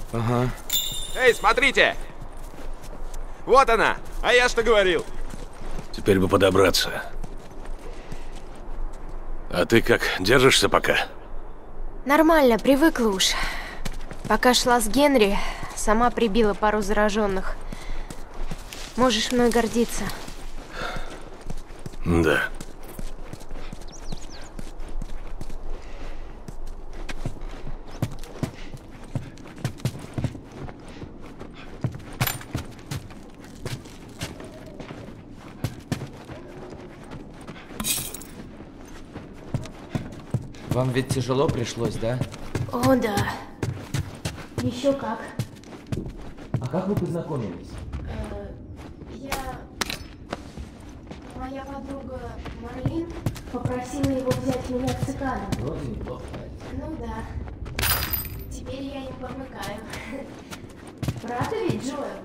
Ага. Эй, смотрите! Вот она! А я что говорил? Теперь бы подобраться. А ты как, держишься пока? Нормально, привыкла уж. Пока шла с Генри, сама прибила пару зараженных. Можешь мной гордиться. Да. Вам ведь тяжело пришлось, да? О, да. Еще как. А как вы познакомились? Моя подруга Марлин попросила его взять меня к цыганам. Вроде неплохо. Ну да. Теперь я им помыкаю. Правда ведь, Джоэл?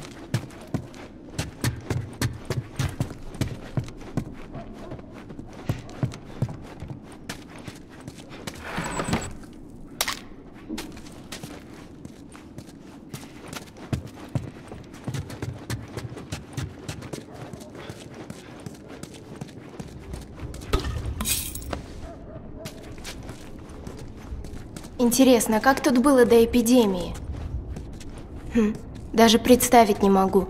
Интересно, как тут было до эпидемии? Даже представить не могу.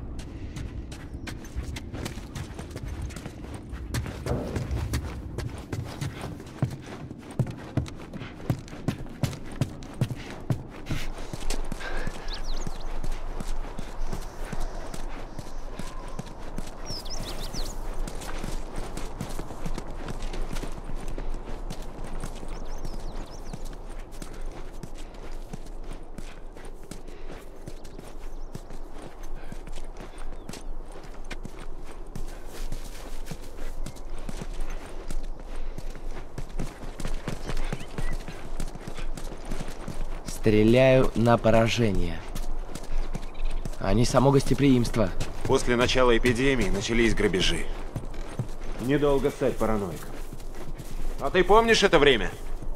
Стреляю на поражение. А не само гостеприимство. После начала эпидемии начались грабежи. Недолго стать параноиком. А ты помнишь это время?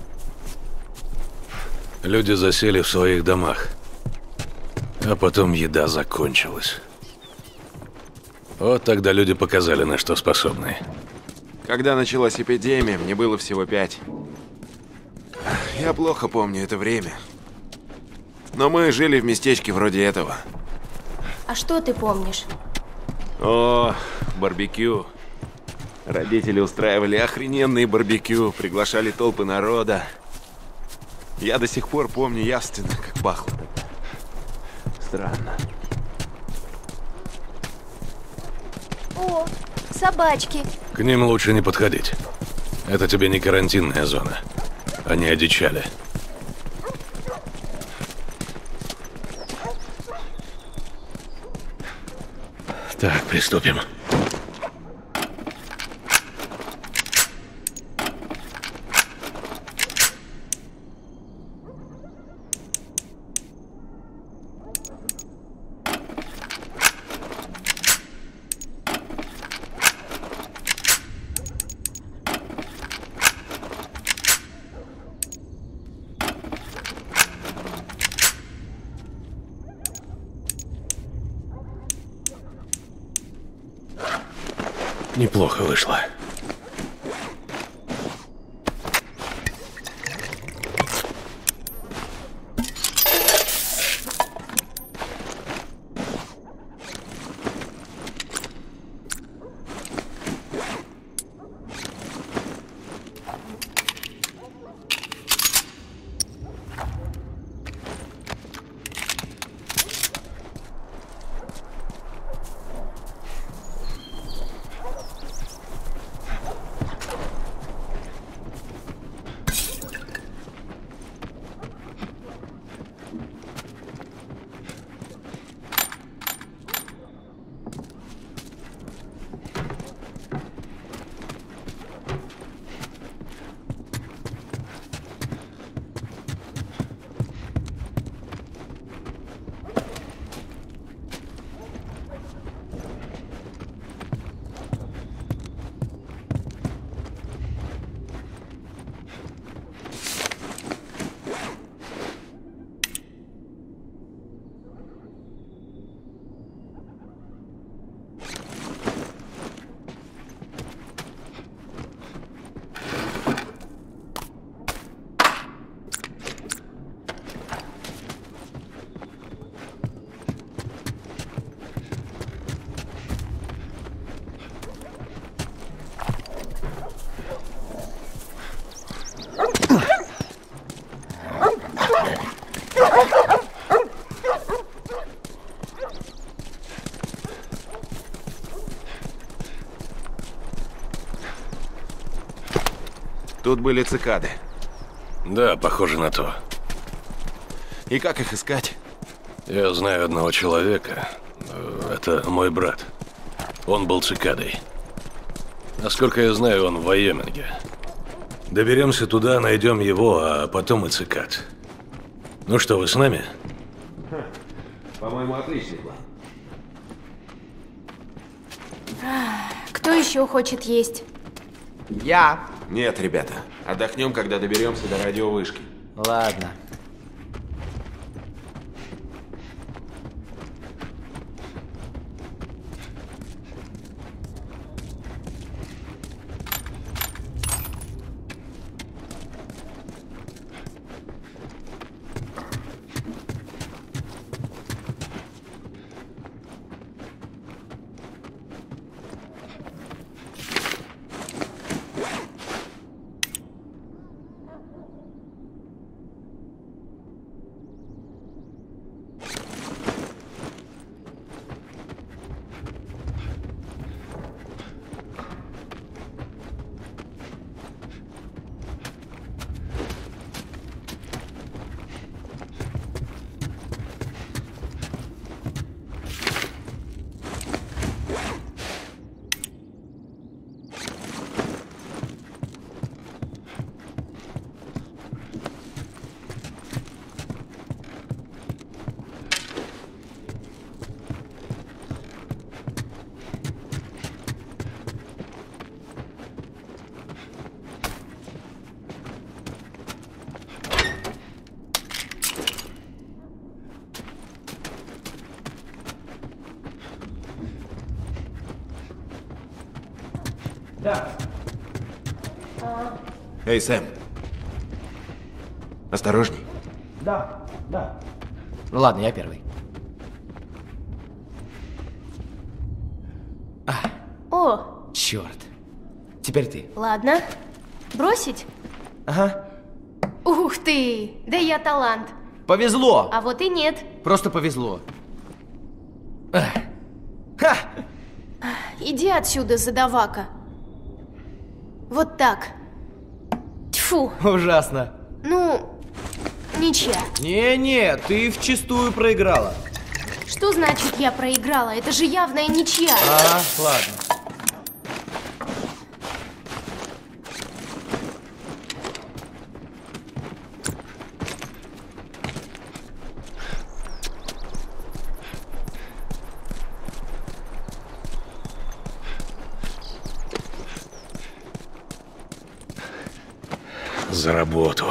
Люди засели в своих домах. А потом еда закончилась. Вот тогда люди показали, на что способны. Когда началась эпидемия, мне было всего 5. Я плохо помню это время. Но мы жили в местечке вроде этого. А что ты помнишь? О, барбекю. Родители устраивали охрененные барбекю, приглашали толпы народа. Я до сих пор помню явственно, как пахло. Странно. О, собачки. К ним лучше не подходить. Это тебе не карантинная зона. Они одичали. Так, приступим. Неплохо вышло. Тут были цикады. Да, похоже на то. И как их искать? Я знаю одного человека. Это мой брат. Он был цикадой. Насколько я знаю, он в Вайоминге. Доберемся туда, найдем его, а потом и цикад. Ну что, вы с нами? По-моему, отличный план. Кто еще хочет есть? Я. Нет, ребята. Отдохнем, когда доберемся до радиовышки. Ладно. Да. Эй, Сэм. Осторожней. Да. Ну ладно, я первый. О, Черт. Теперь ты. ладно. Бросить? Ага. Ух ты! Да я талант. Повезло. А вот и нет. Просто повезло. Эх. Ха! Иди отсюда, задавака. Вот так. Тьфу. Ужасно. Ну, ничья. Не-не, ты вчистую проиграла. Что значит я проиграла? Это же явная ничья. А, ладно. За работу.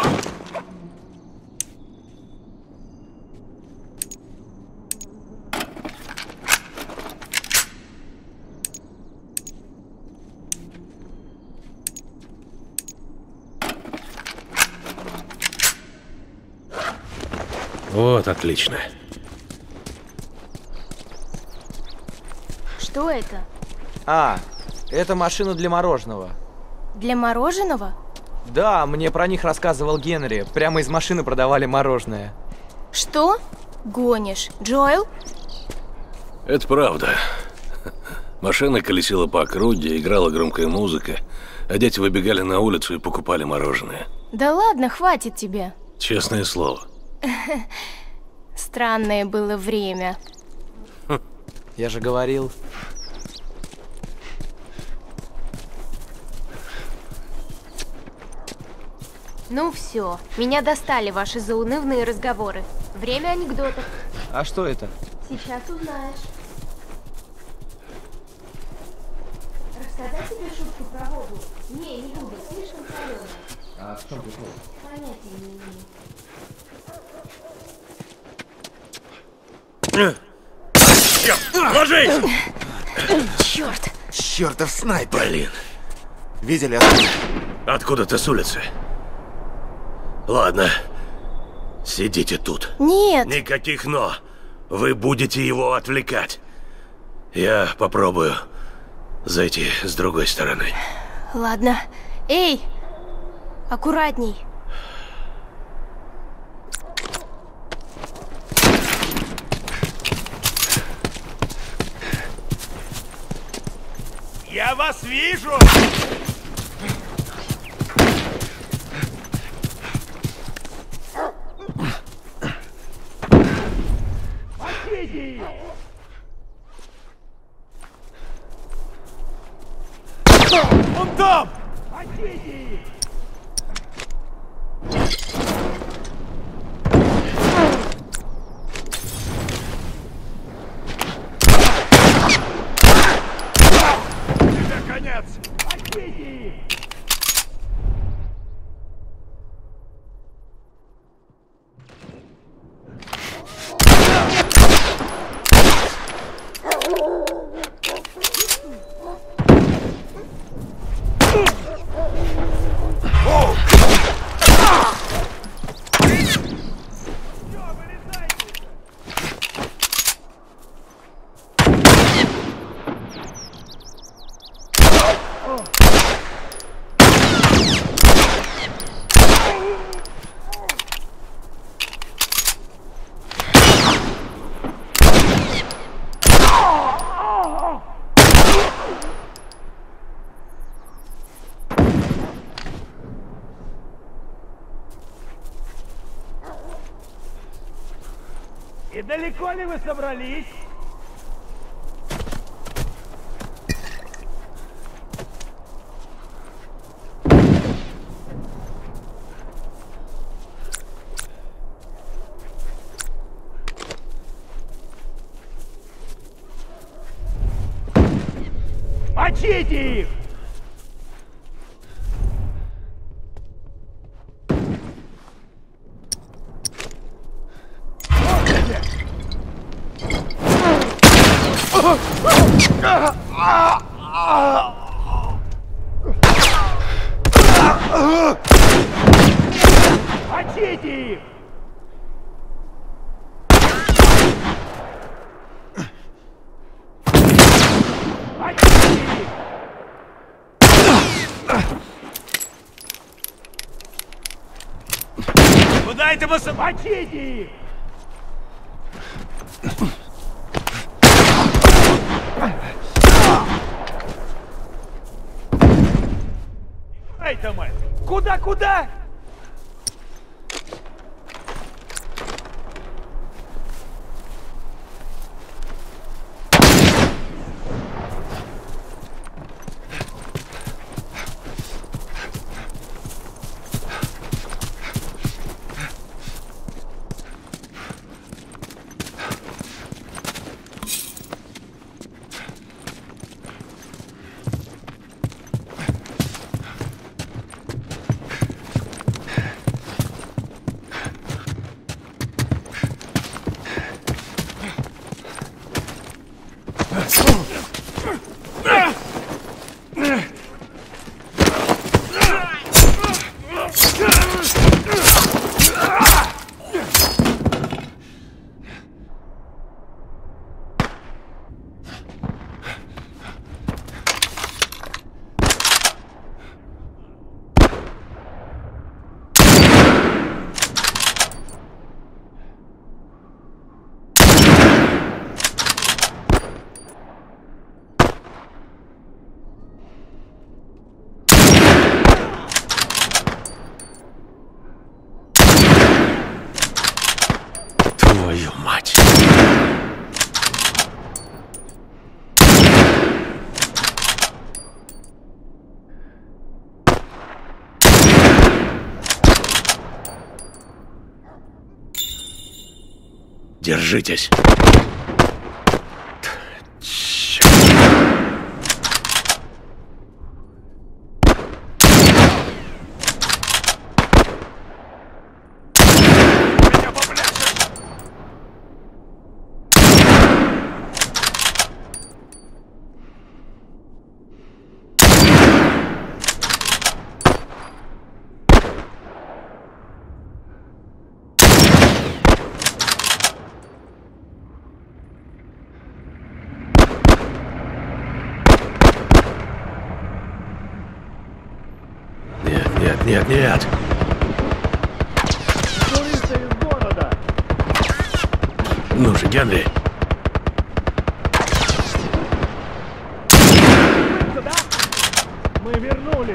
Вот, отлично. Что это? А, это машина для мороженого. Для мороженого? Да, мне про них рассказывал Генри. Прямо из машины продавали мороженое. Что? Гонишь. Джоэл? Это правда. Машина колесила по округе, играла громкая музыка, а дети выбегали на улицу и покупали мороженое. Да ладно, хватит тебе. Честное слово. Странное было время. Я же говорил. Ну все, меня достали ваши заунывные разговоры. Время анекдотов. А что это? Сейчас узнаешь. Рассказать тебе шутку про воду? Не буду, слишком соленая. А в чем прикол? Понятия не имею. Ложись! Черт! Чертов снайпер! Блин. Видели откуда? Откуда-то с улицы. Ладно. Сидите тут. Нет! Никаких «но». Вы будете его отвлекать. Я попробую зайти с другой стороны. Ладно. Эй! Аккуратней. Я вас вижу! И далеко ли вы собрались? Мочите их! Мочите их! Куда это вы мочите их? Это мы! Куда? Твою мать! Держитесь! Нет! Туристы из города! Ну же, Генри! Сюда! Мы вернулись!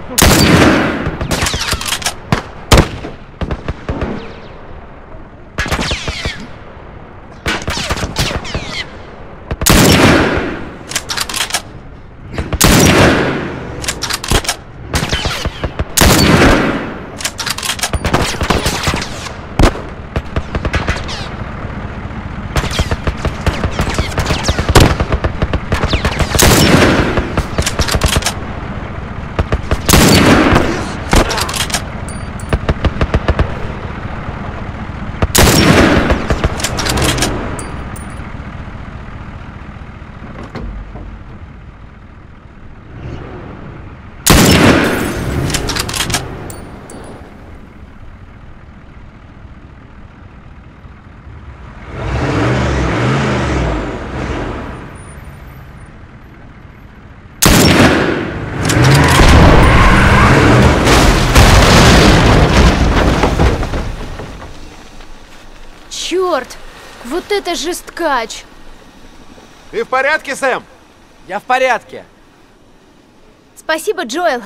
Черт! Вот это жесткач! Ты в порядке, Сэм? Я в порядке. Спасибо, Джоэл.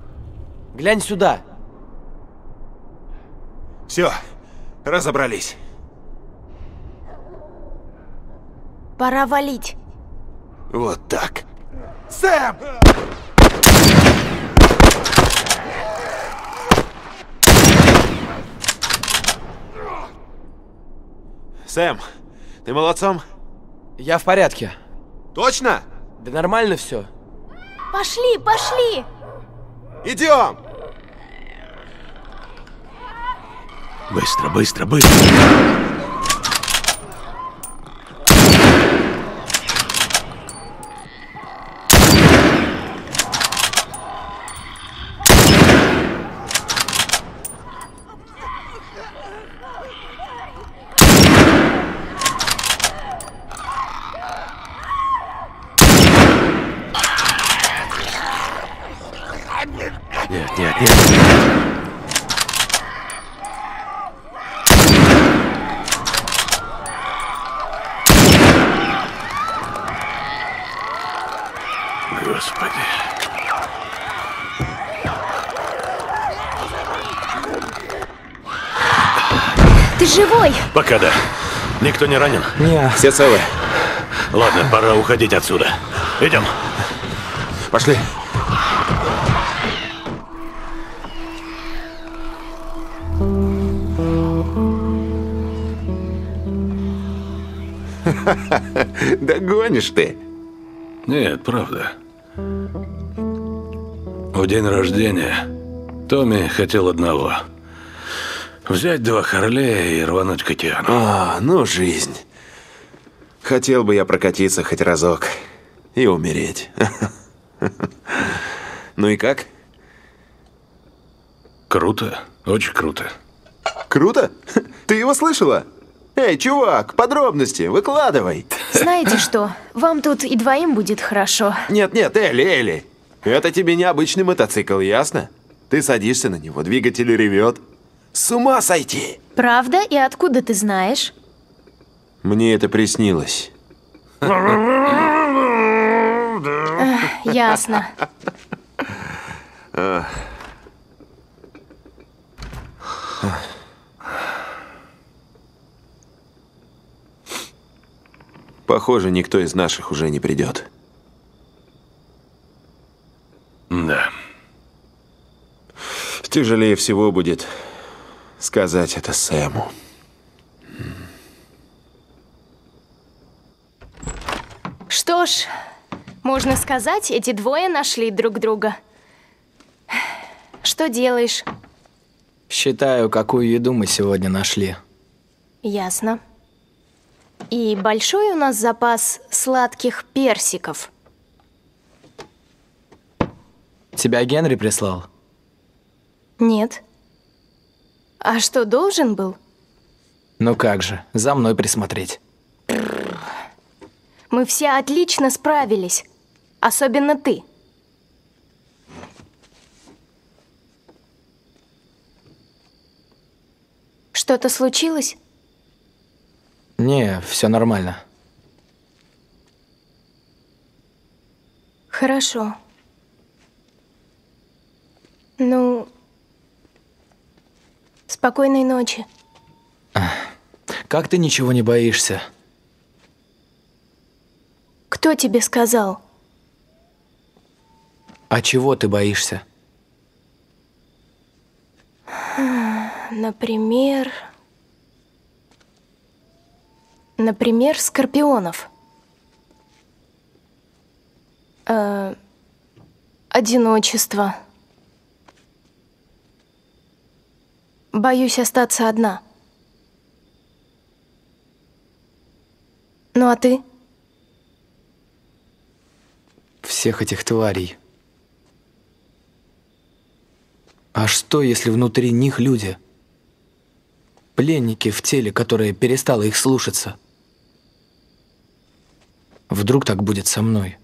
Глянь сюда. Все, разобрались. Пора валить. Вот так. Сэм! Сэм, ты молодцом? Я в порядке. Точно? Да нормально все. Пошли, пошли! Идем! Быстро, быстро, быстро! Нет, нет, нет. Господи. Ты живой? Пока да. Никто не ранен? Не, Все целы. Ладно, пора уходить отсюда. Идем. Пошли. Да гонишь ты. Нет, правда. В день рождения Томми хотел одного. Взять 2 Харлея и рвануть к океану. Ну жизнь. Хотел бы я прокатиться хоть разок и умереть. Ну и как? Круто, очень круто. Круто? Ты его слышала? Эй, чувак, подробности, выкладывай. Знаете что? Вам тут и двоим будет хорошо. Нет, Элли. Это тебе не обычный мотоцикл, ясно? Ты садишься на него, двигатель ревет. С ума сойти! Правда? И откуда ты знаешь? Мне это приснилось. Ясно. Похоже, никто из наших уже не придет. Да. Тяжелее всего будет сказать это Сэму. Что ж, можно сказать, эти двое нашли друг друга. Что делаешь? считаю, какую еду мы сегодня нашли. Ясно. И большой у нас запас сладких персиков. Тебя Генри прислал? Нет. А что, должен был? Ну как же, за мной присмотреть. Мы все отлично справились. Особенно ты. Что-то случилось? Не, все нормально. Хорошо. Ну, спокойной ночи. Как ты ничего не боишься? Кто тебе сказал? А чего ты боишься? Например, скорпионов. Одиночество. Боюсь остаться одна. Ну а ты? Всех этих тварей. А что, если внутри них люди? Пленники в теле, которое перестало их слушаться. Вдруг так будет со мной?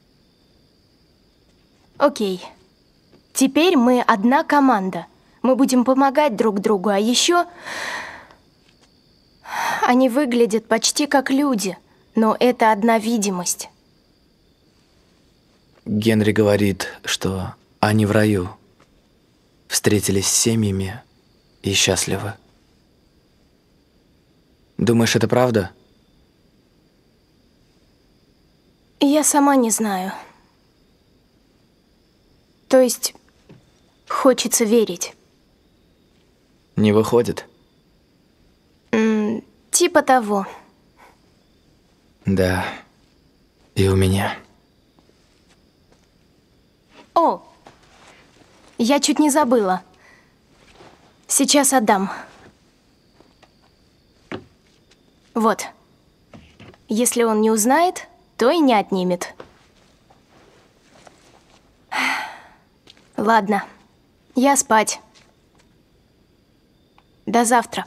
Окей. Теперь мы одна команда. Мы будем помогать друг другу, а еще они выглядят почти как люди, но это одна видимость. Генри говорит, что они в раю. Встретились с семьями и счастливы. Думаешь, это правда? Я сама не знаю. То есть, хочется верить. Не выходит? Типа того. Да. И у меня. О! Я чуть не забыла. Сейчас отдам. Вот. Если он не узнает, то и не отнимет. Ладно. Я спать. До завтра.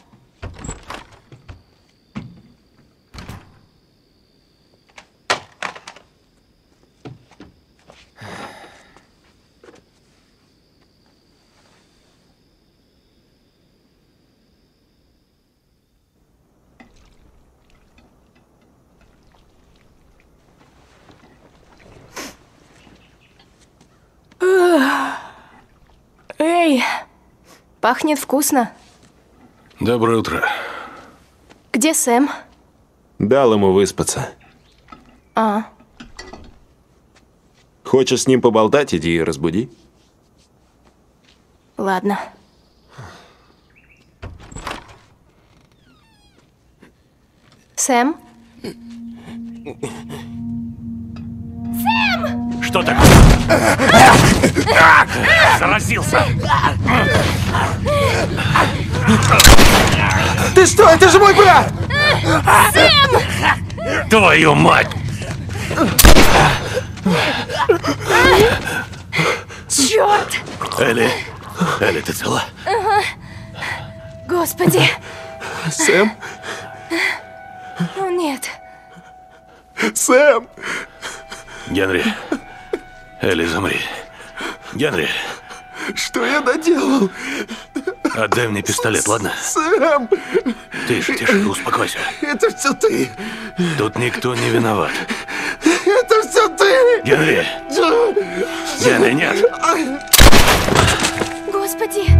Эй, пахнет вкусно. Доброе утро. Где Сэм? Дал ему выспаться. А, Хочешь с ним поболтать, иди и разбуди. ладно. Сэм? Что такое? Заразился! Ты что? Это же мой брат! Твою мать! Черт! Элли, Элли, ты цела? Господи! Сэм? О, нет. Сэм! Генри, Элли, замри. Генри, Что я наделал? отдай мне пистолет, ладно? Сэм! Тише, тише, успокойся. Это все ты! Тут никто не виноват. Это все ты! Генри! Генри, нет! Господи!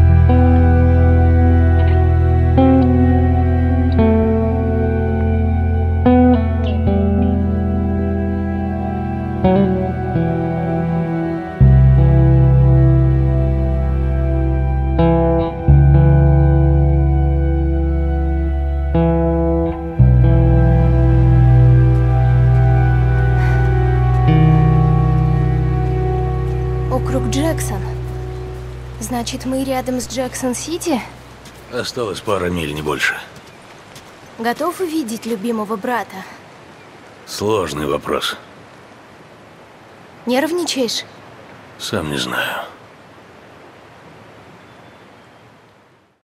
Округ Джексон. Значит, мы рядом с Джексон-Сити? Осталось пара миль, не больше. Готов увидеть любимого брата? Сложный вопрос. Нервничаешь? Сам не знаю.